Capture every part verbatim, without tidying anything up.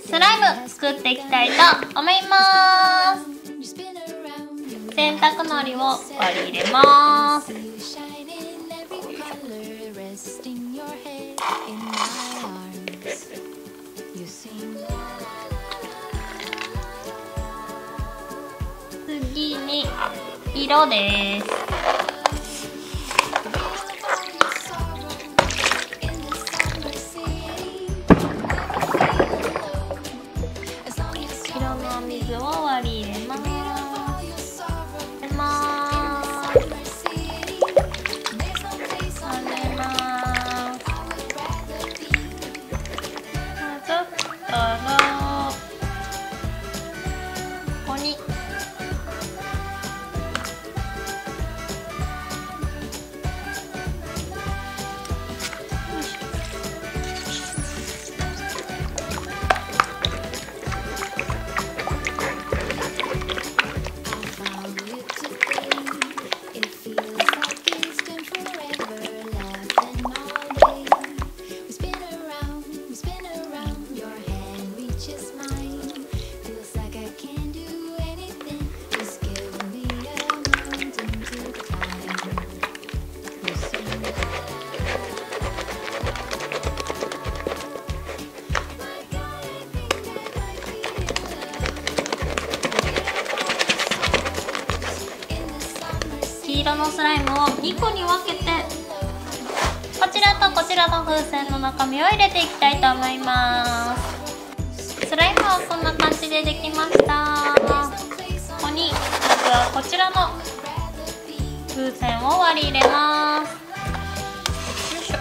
スライム作っていきたいと思います。洗濯のりを割り入れます。次に色です。色の水を割り入れます。入れます。混ぜます。混ざったらここに黄色のスライムをにこに分けて、こちらとこちらの風船の中身を入れていきたいと思います。スライムはこんな感じでできました。ここにまずはこちらの風船を割り入れます。よいしょ。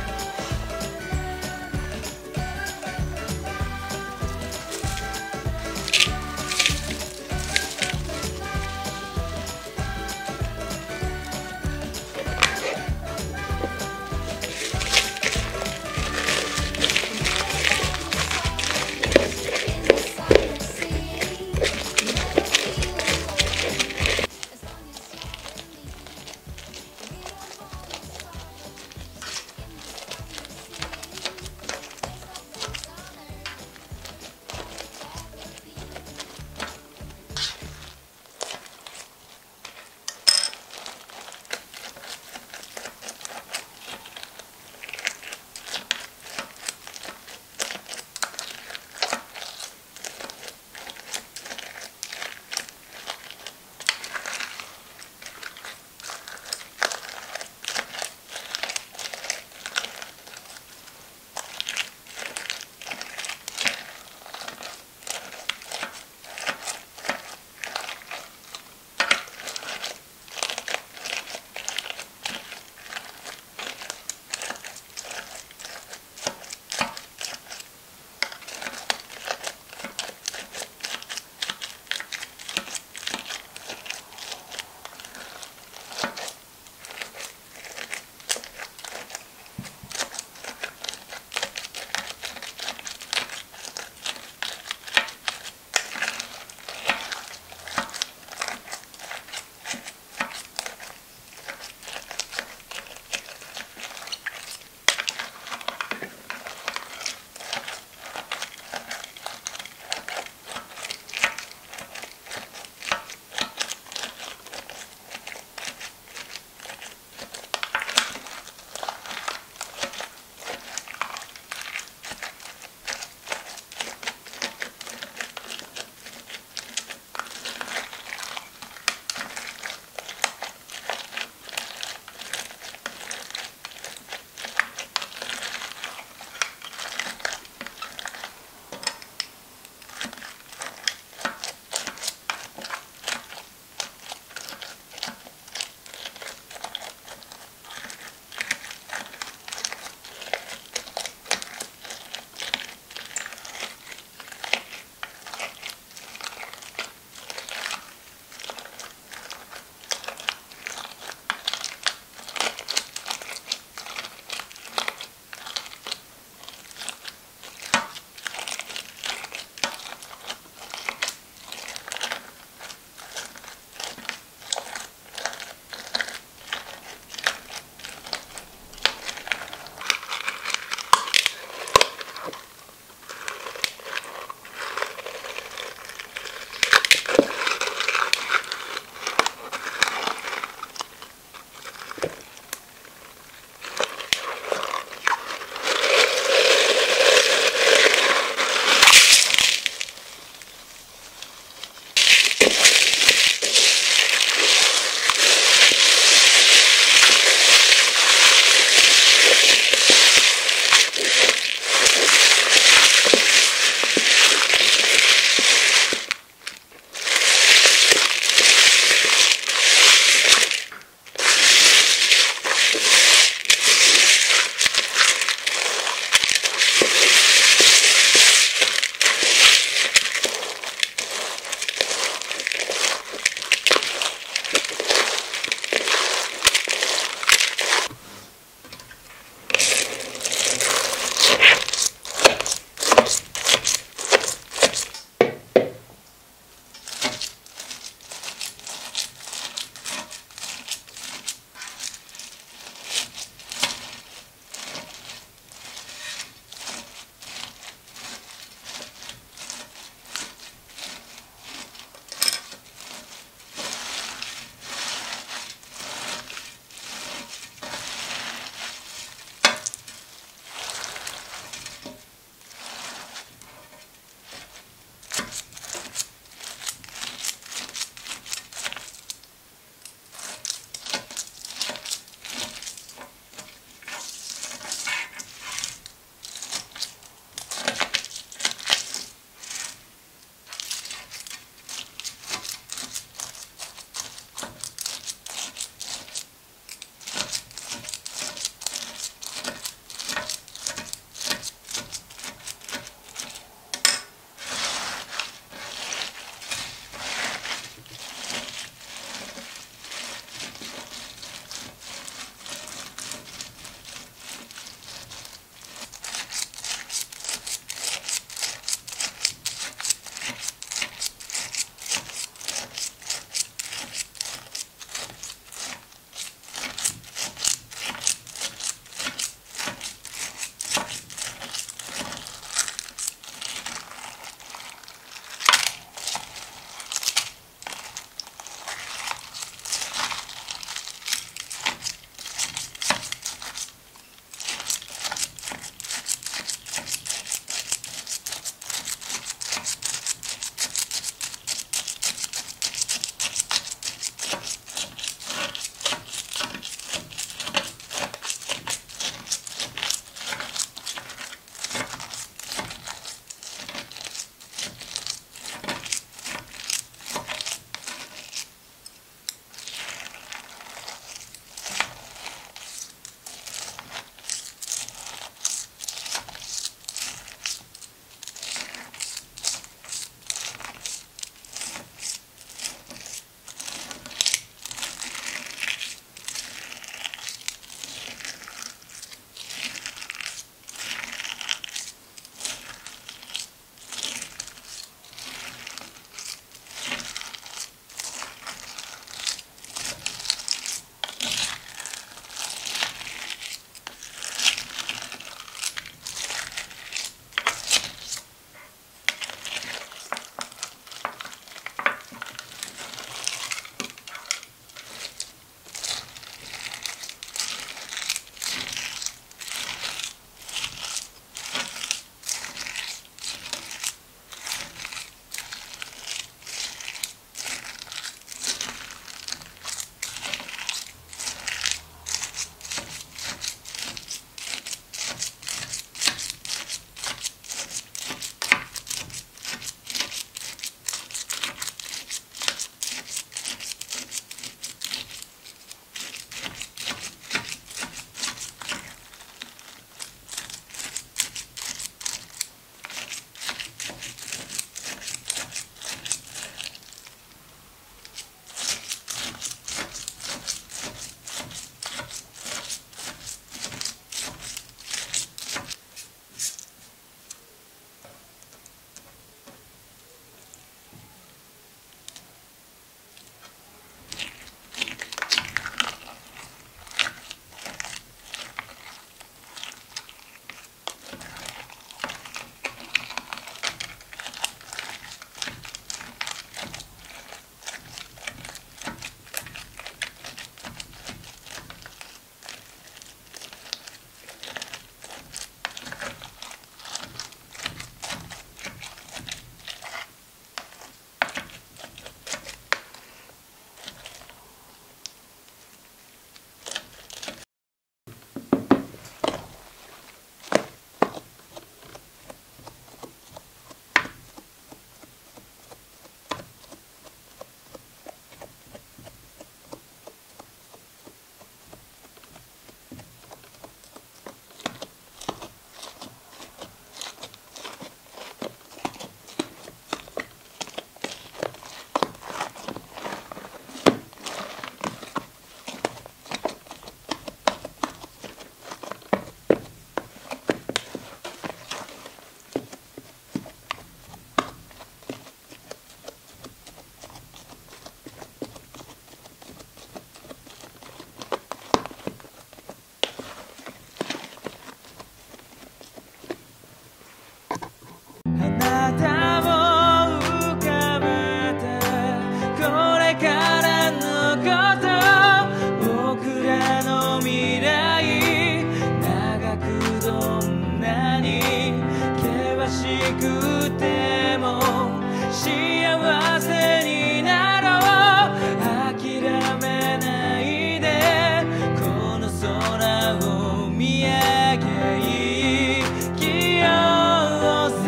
たを浮かべてこれからのこと僕らの未来長くどんなに険しくても幸せになろう諦めないでこの空を見上げ生きようさ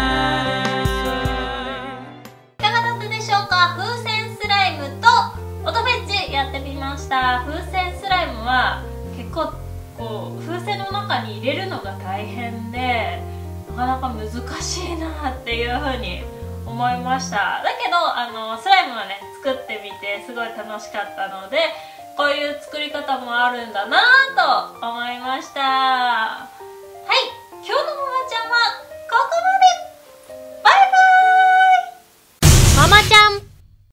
いかがだったでしょうか。風船スライムと音フェッチやってみました。風船スライムは結構こう風船の中に入れるのが大変でなかなか難しいなっていう風に思いました。だけどあのスライムはね作ってみてすごい楽しかったのでこういう作り方もあるんだなと思いました。